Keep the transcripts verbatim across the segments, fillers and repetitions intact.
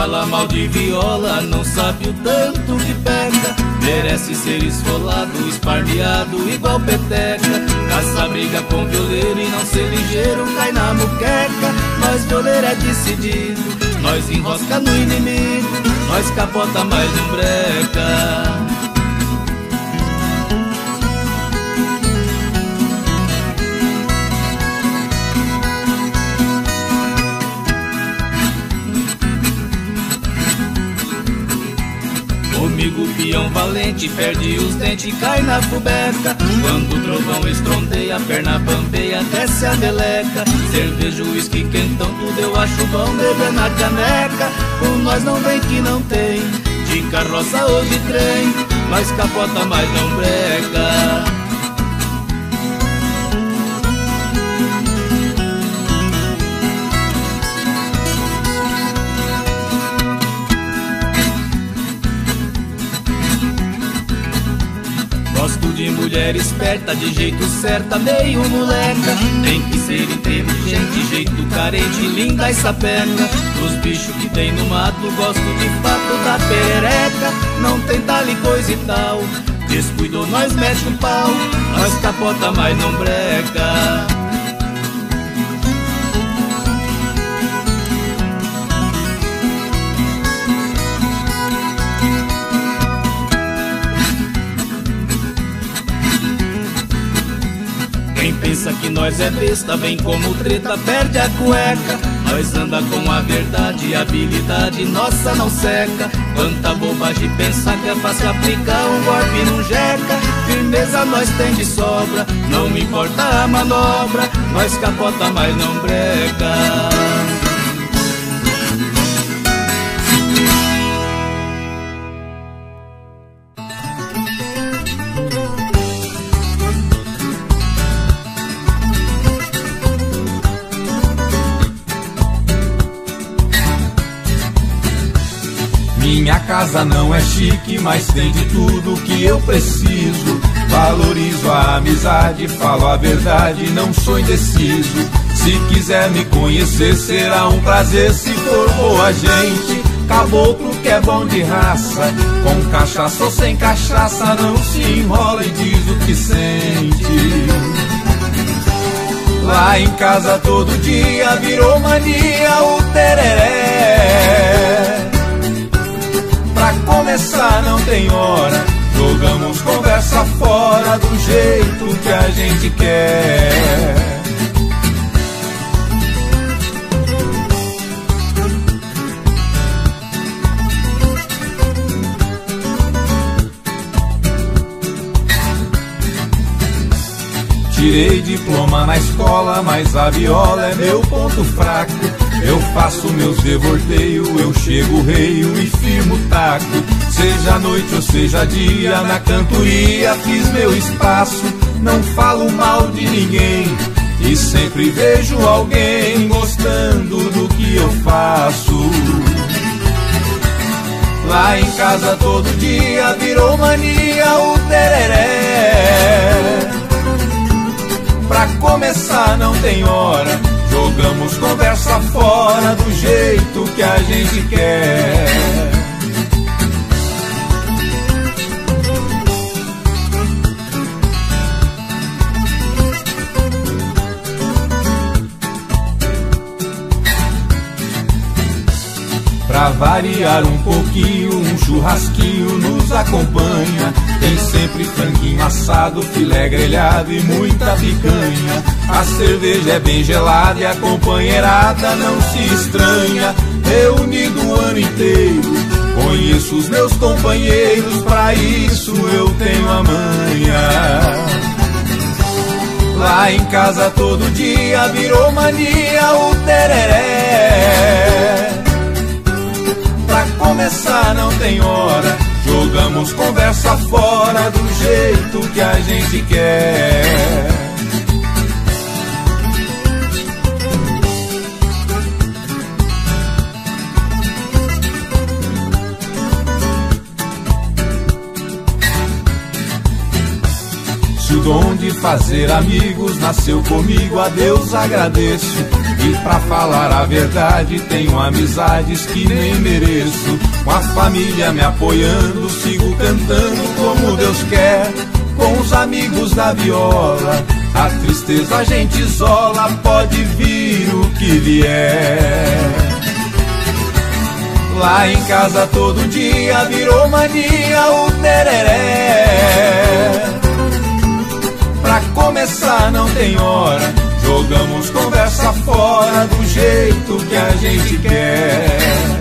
fala mal de viola não sabe o tanto que peca. Merece ser esfolado, espardeado igual peteca. Caça briga com violeiro e não ser ligeiro cai na muqueca. Nós violeiro é decidido, nós enrosca no inimigo, nós capota mais um breca. Comigo peão valente perde os dentes e cai na fubeca. Quando o trovão estrondeia, a perna bambeia, desce a meleca. Cerveja, uísque, quentão, tudo eu acho bom beber na caneca. Com nós não vem que não tem, de carroça ou de trem, nós capota mas não breca. Gosto de mulher esperta, de jeito certa, meio moleca. Tem que ser inteligente, jeito carente, linda e sapeca. Dos bichos que tem no mato, gosto de fato da perereca. Não tem tal e coisa e tal, descuidou, nós mete o pau, nós capota, mas não breca. Quem pensa que nós é besta, vem como treta, perde a cueca. Nós anda com a verdade, a habilidade nossa não seca. Quanta bobagem pensar que é fácil aplicar um golpe num jeca. Firmeza nós tem de sobra, não importa a manobra, nós capota mas não breca. Minha casa não é chique, mas tem de tudo que eu preciso. Valorizo a amizade, falo a verdade, não sou indeciso. Se quiser me conhecer, será um prazer se for boa gente. Caboclo que é bom de raça, com cachaça ou sem cachaça, não se enrola e diz o que sente. Lá em casa todo dia virou mania o tereré. Pra começar não tem hora, jogamos conversa fora do jeito que a gente quer. Tirei diploma na escola, mas a viola é meu ponto fraco. Eu faço meus devorteios, eu chego reio e firmo taco. Seja noite ou seja dia, na cantoria fiz meu espaço. Não falo mal de ninguém e sempre vejo alguém gostando do que eu faço. Lá em casa todo dia virou mania o tereré. Pra começar não tem hora, jogamos conversa fora do jeito que a gente quer. Pra variar um pouquinho, um churrasquinho nos acompanha. Tem sempre franguinho assado, filé grelhado e muita picanha. A cerveja é bem gelada e a companheirada não se estranha. Reunido o ano inteiro, conheço os meus companheiros, pra isso eu tenho a manha. Lá em casa todo dia virou mania o tereré. Pra começar não tem hora, jogamos conversa fora do jeito que a gente quer. Se o dom de fazer amigos nasceu comigo, a Deus agradeço. E pra falar a verdade, tenho amizades que nem mereço. Com a família me apoiando, sigo cantando como Deus quer. Com os amigos da viola, a tristeza a gente isola, pode vir o que vier. Lá em casa todo dia virou mania o tereré. Pra começar não tem hora, jogamos conversa fora do jeito que a gente quer.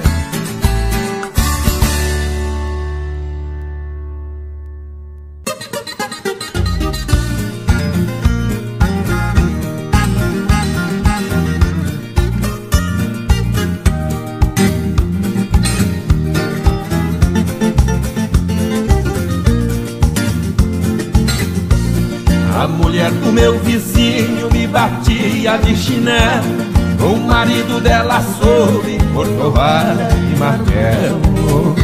A mulher do meu vizinho me batia de chinelo, o marido dela soube, cortou vara e martelo.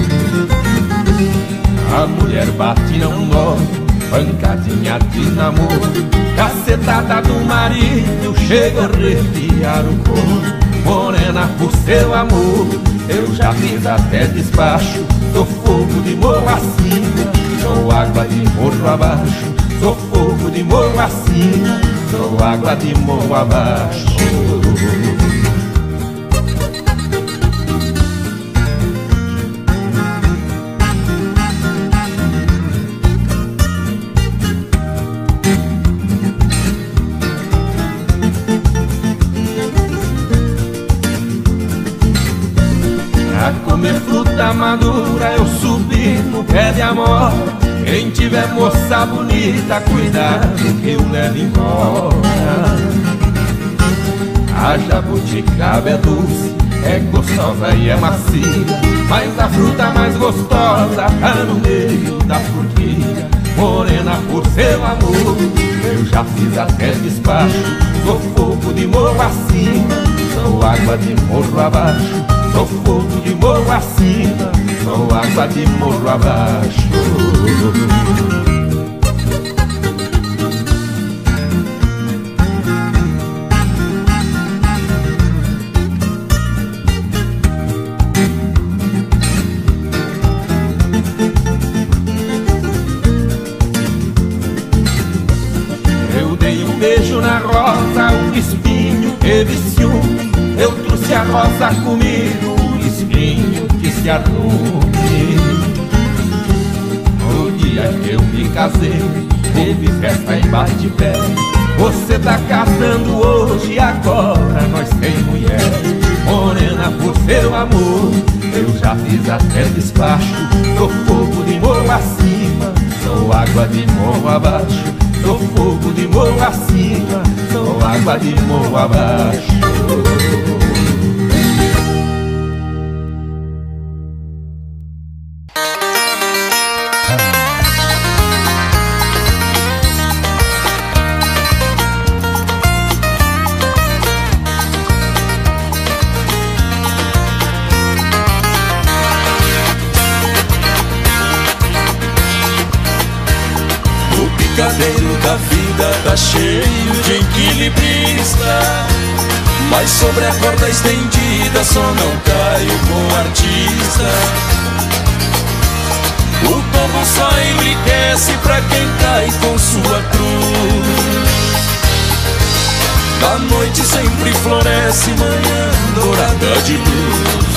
A mulher bate não morre, pancadinha de namoro, cacetada do marido chega a arrepiar o couro. Morena por seu amor, eu já fiz até despacho, sou fogo de morro acima, sou água de morro abaixo. Sou fogo de morro acima, sou água de morro abaixo. A comer fruta madura eu subi no pé de amor. Quem tiver moça bonita, cuidado que eu levo embora. A jabuticaba é doce, é gostosa e é macia, mas a fruta mais gostosa tá no meio da forquilha. Morena por seu amor, eu já fiz até despacho, sou fogo de morro acima, sou água de morro abaixo. Sou fogo de morro acima, sou água de morro abaixo. Eu dei um beijo na rosa, o espinho teve ciúme. Eu trouxe a rosa comigo, o espinho que se arrume. No dia que eu me casei, teve festa em bate-pé. Você tá casando hoje, agora nós tem mulher. Morena por seu amor, eu já fiz até despacho. Sou fogo de morro acima, sou água de morro abaixo. Sou fogo de morro acima, sou água de morro abaixo. O picadeiro da vida tá cheio de equilibrista, mas sobre a corda estendida só não caio com artista. O tombo só enriquece pra quem cai com sua cruz. Da noite sempre floresce manhã dourada de luz.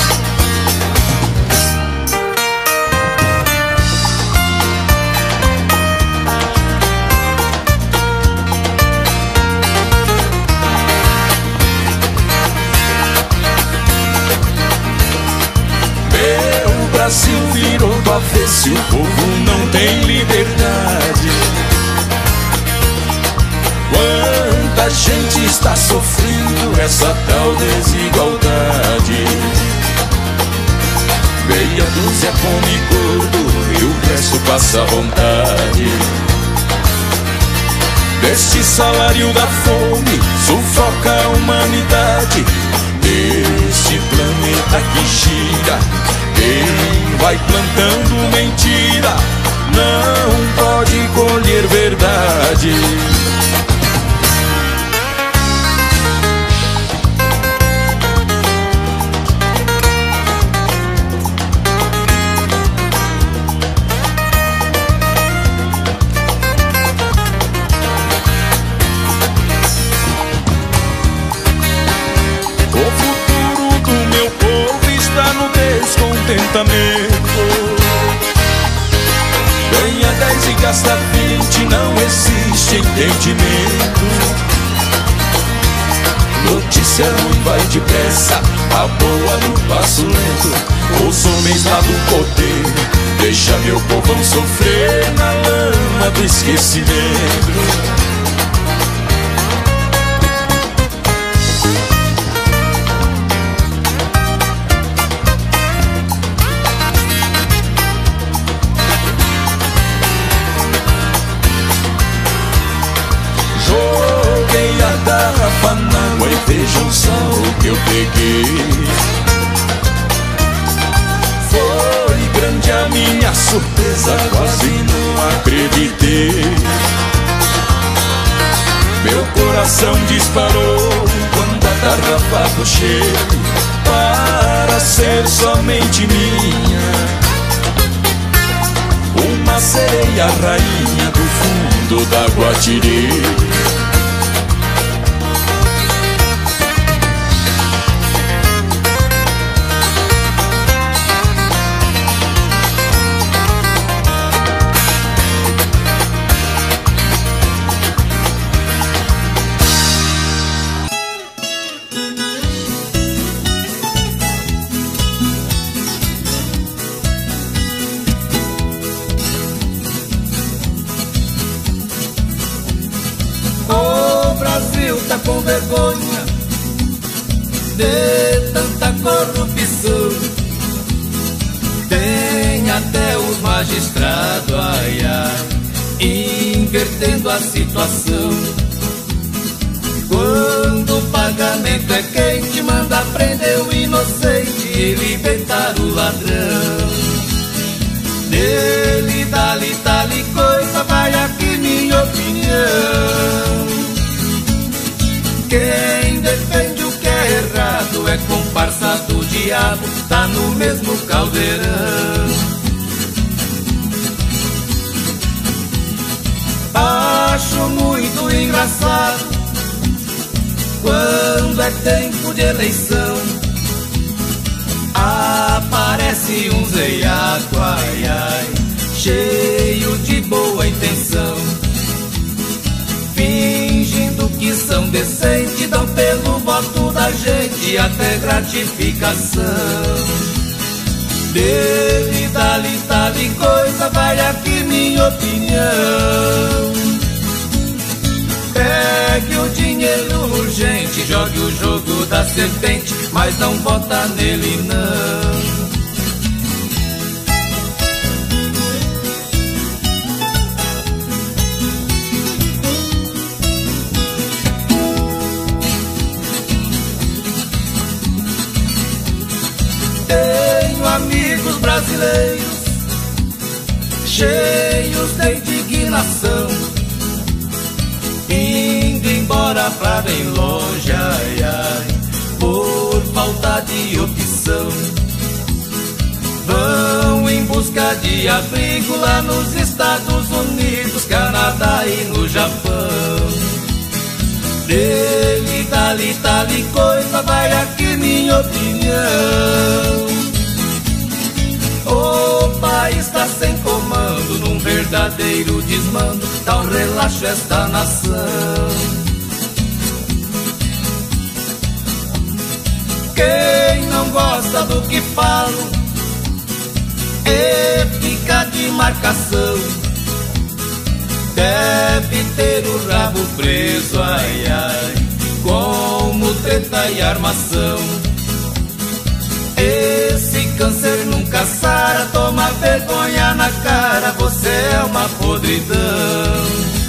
O Brasil virou do avesso e o povo não tem liberdade. Quanta gente está sofrendo essa tal desigualdade. Meia dúzia come gordo e o resto passa vontade. Deste salário da fome sufoca a humanidade. Deste planeta que gira, quem vai plantando mentira não pode colher verdade. passa vinte, não existe entendimento. Notícia ruim vai depressa, a boa no passo lento. Os homens lá do poder, deixa meu povão sofrer na lama do esquecimento. Joguei a garrafa na água e vejam só o que eu peguei. Foi grande a minha surpresa, quase não acreditei. Meu coração disparou quando a garrafa puxei, para ser somente minha. Uma sereia rainha do fundo d'água tirei. Tá com vergonha de tanta corrupção. Tem até os magistrados, ai, ai, invertendo a situação. Quando o pagamento é quente, manda prender o inocente e libertar o ladrão. Dele, dali, dali coisa, vai aqui minha opinião. Quem defende o que é errado é comparsa do diabo, tá no mesmo caldeirão. Acho muito engraçado quando é tempo de eleição, aparece um zeiaco, ai, ai, cheio de boa intenção, fingindo que são decentes, dão pelo voto da gente até gratificação. Dele, dali, dali coisa, vai aqui minha opinião. Pegue o dinheiro urgente, jogue o jogo da serpente, mas não vota nele não. Amigos brasileiros cheios de indignação, indo embora pra bem longe, ai, ai, por falta de opção. Vão em busca de abrigo lá nos Estados Unidos, Canadá e no Japão. Dele, dali, dali coisa, vai aqui minha opinião. O país está sem comando, num verdadeiro desmando, dá um relaxo esta nação. Quem não gosta do que falo e fica de marcação, deve ter o rabo preso, ai, ai, como treta e armação. Esse câncer nunca sara, toma vergonha na cara, você é uma podridão.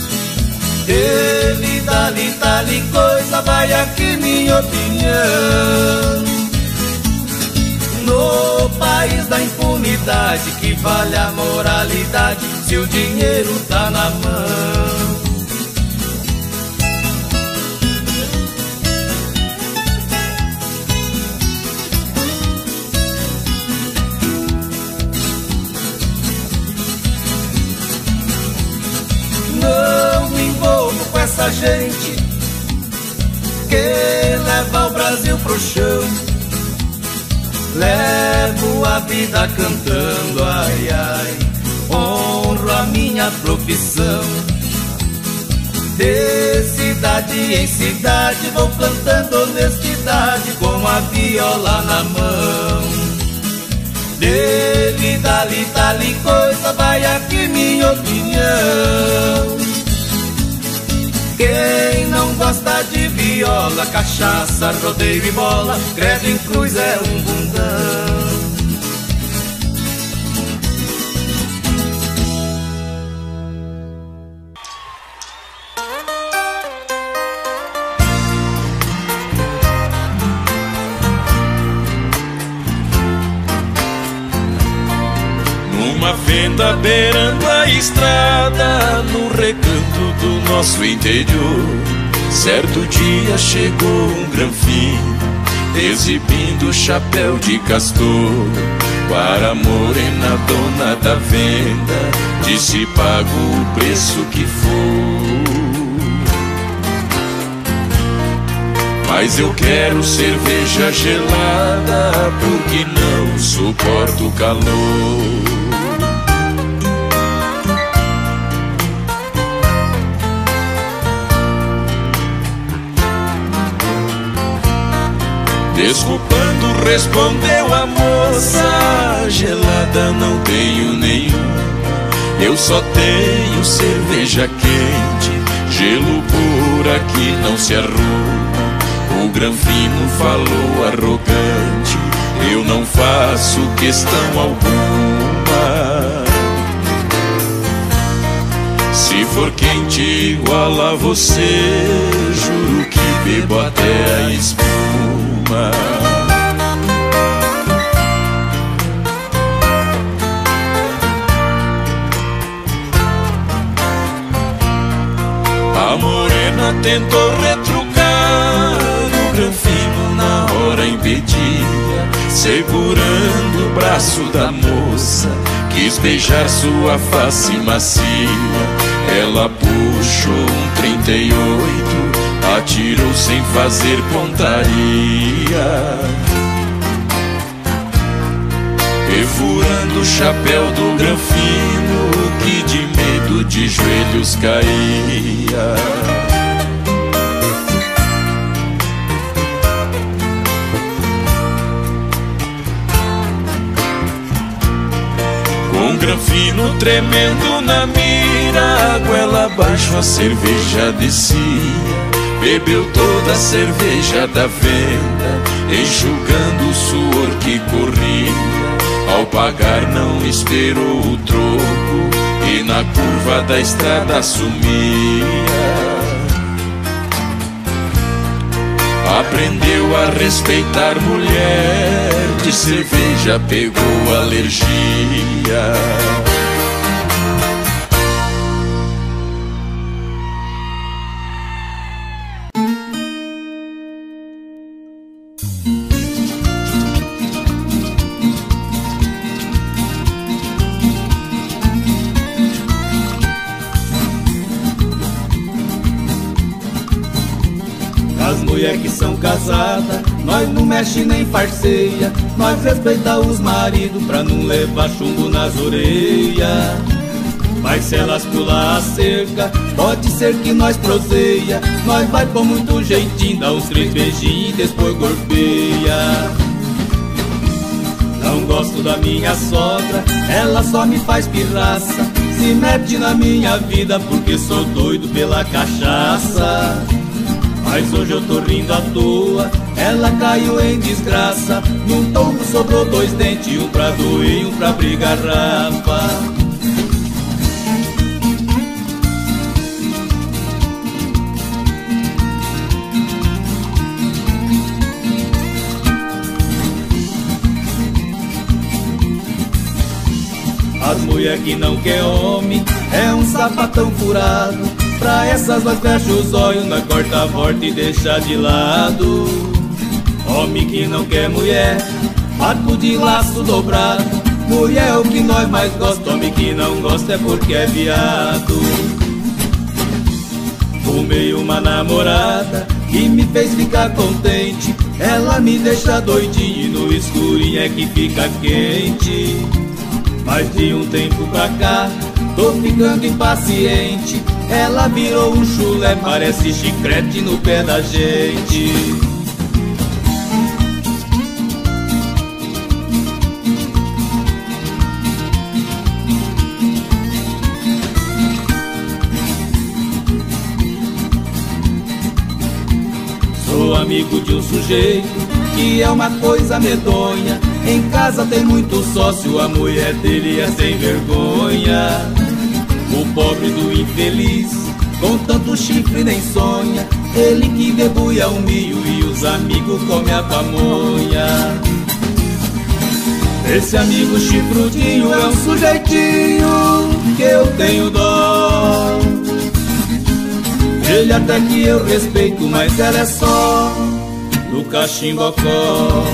Ele, dali, dali coisa, vai aqui minha opinião. No país da impunidade, que vale a moralidade, se o dinheiro tá na mão. Não me envolvo com essa gente que leva o Brasil pro chão. Levo a vida cantando, ai, ai, honro a minha profissão. De cidade em cidade vou cantando honestidade com a viola na mão. Dele, dali, dali coisa, vai aqui minha opinião. Quem não gosta de viola, cachaça, rodeio e bola, credo em cruz é um bundão. Uma fenda beirando a estrada, no recanto do nosso interior, certo dia chegou um granfino, exibindo chapéu de castor. Para a morena dona da venda, disse pago o preço que for, mas eu quero cerveja gelada, porque não suporto o calor. Desculpando, respondeu a moça, gelada não tenho nenhum, eu só tenho cerveja quente, gelo por aqui não se arruma. O granfino falou arrogante, eu não faço questão alguma. Se for quente igual a você, juro que bebo até a espuma. A morena tentou retrucar, o granfino na hora impedia, segurando o braço da moça, quis beijar sua face macia. Ela puxou um trinta e oito, atirou sem fazer pontaria, perfurando o chapéu do granfino, que de medo de joelhos caía. Com o granfino tremendo na mira, a goela abaixo a cerveja descia, bebeu toda a cerveja da venda, enxugando o suor que corria. Ao pagar não esperou o troco, e na curva da estrada sumia. Aprendeu a respeitar mulher, de cerveja pegou alergia. As mulheres que são casadas, nós não mexe nem farceia, nós respeita os maridos pra não levar chumbo nas orelhas. Mas se elas pular a cerca, pode ser que nós proseia, nós vai com muito jeitinho, dá uns três beijinhos e depois golpeia. Não gosto da minha sogra, ela só me faz pirraça, se mete na minha vida porque sou doido pela cachaça. Mas hoje eu tô rindo à toa, ela caiu em desgraça, num tombo sobrou dois dentes, um pra doer e um pra brigar rapa. As mulher que não quer homem é um sapatão furado, pra essas nós fecha os olhos, nós corta a volta e deixa de lado. Homem que não quer mulher, barco de laço dobrado, mulher é o que nós mais gosta, homem que não gosta é porque é viado. Fumei uma namorada que me fez ficar contente, ela me deixa doidinho e no escurinho é que fica quente. Mas de um tempo pra cá tô ficando impaciente. Ela virou um chulé, parece chiclete no pé da gente. Sou amigo de um sujeito que é uma coisa medonha. Em casa tem muito sócio, a mulher dele é sem vergonha. O pobre do infeliz, com tanto chifre nem sonha. Ele que debulha o milho e os amigos comem a pamonha. Esse amigo chifrudinho é um sujeitinho que eu tenho dó. Ele até que eu respeito, mas ela é só do cachimbocó.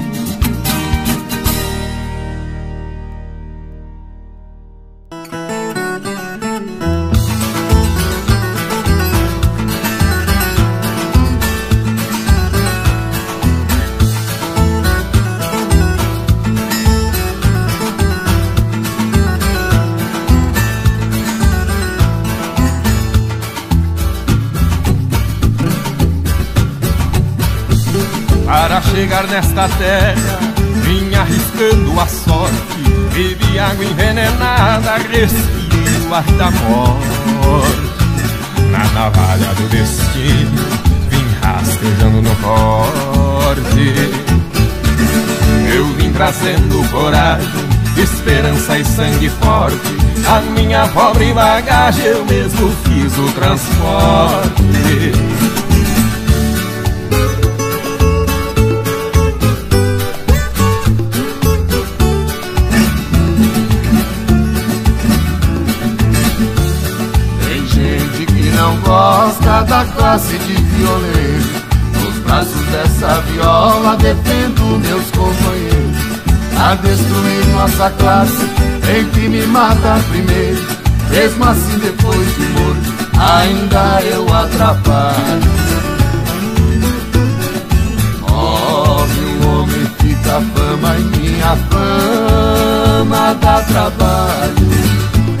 Para chegar nesta terra, vim arriscando a sorte. Bebi água envenenada, respirei o ar da morte. Na navalha do destino, vim rastejando no corte. Eu vim trazendo coragem, esperança e sangue forte. A minha pobre bagagem eu mesmo fiz o transporte. Não gosta da classe de violeiro. Nos braços dessa viola defendo meus companheiros. A destruir nossa classe tem que me matar primeiro. Mesmo assim depois de morto ainda eu atrapalho. Morre um homem, fica a fama e minha fama dá trabalho.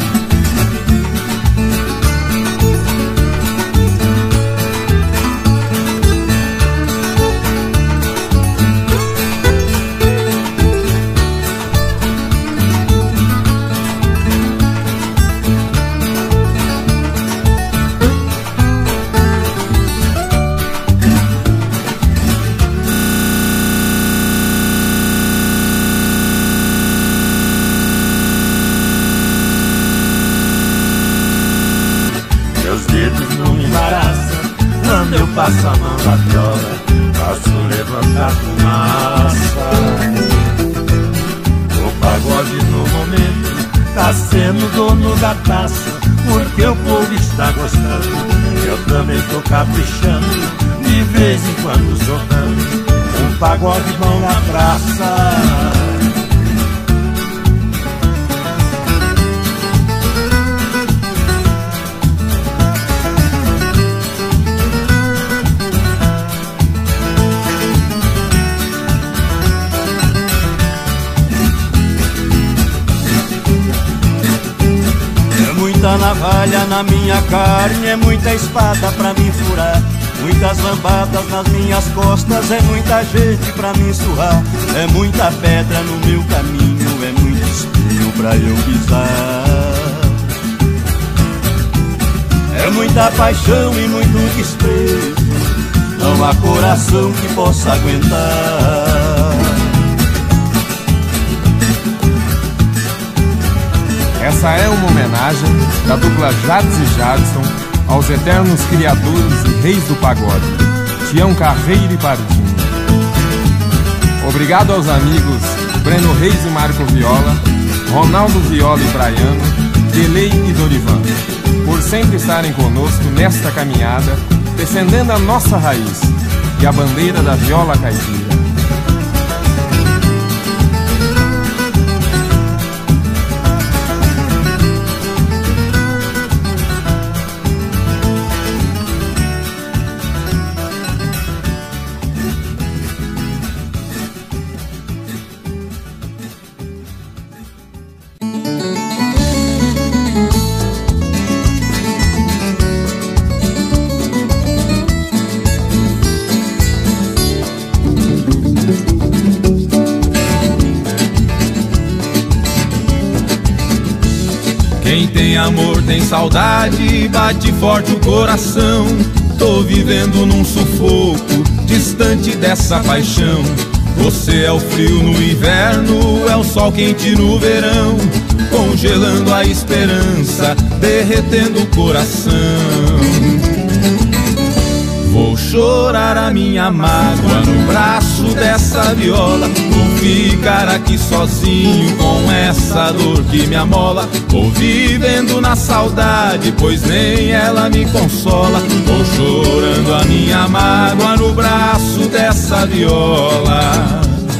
Quando eu passo a mão na viola, faço levantar fumaça. O pagode no momento tá sendo dono da taça, porque o povo está gostando. Eu também tô caprichando, de vez em quando soltando um pagode bom na praça. Muita navalha na minha carne, é muita espada pra me furar. Muitas lambadas nas minhas costas, é muita gente pra me surrar. É muita pedra no meu caminho, é muito espinho pra eu pisar. É muita paixão e muito desprezo, não há coração que possa aguentar. Essa é uma homenagem da dupla Jades e Jadson aos eternos criadores e reis do pagode, Tião Carreiro e Pardinho. Obrigado aos amigos Breno Reis e Marco Viola, Ronaldo Viola e Braiano, Delei e Dorivan, por sempre estarem conosco nesta caminhada, defendendo a nossa raiz e a bandeira da viola caipira. Quem tem amor tem saudade, bate forte o coração. Tô vivendo num sufoco, distante dessa paixão. Você é o frio no inverno, é o sol quente no verão, congelando a esperança, derretendo o coração. Vou chorar a minha mágoa no braço dessa viola. Vou ficar aqui sozinho com essa dor que me amola. Vou vivendo na saudade, pois nem ela me consola. Vou chorando a minha mágoa no braço dessa viola.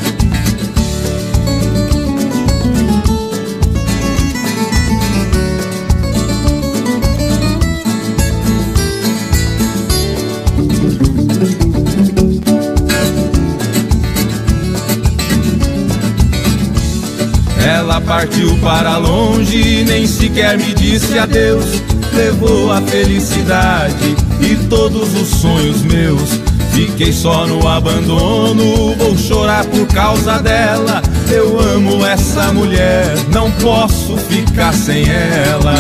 Ela partiu para longe, nem sequer me disse adeus. Levou a felicidade e todos os sonhos meus. Fiquei só no abandono, vou chorar por causa dela. Eu amo essa mulher, não posso ficar sem ela.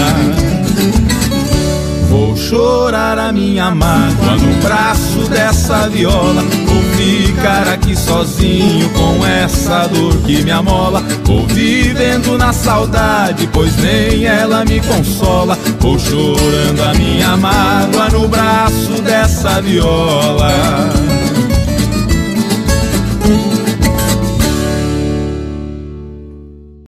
Vou chorar a minha mágoa no braço dessa viola. Vou ficar aqui sozinho com essa dor que me amola. Vou vivendo na saudade, pois nem ela me consola. Vou chorando a minha mágoa no braço dessa viola.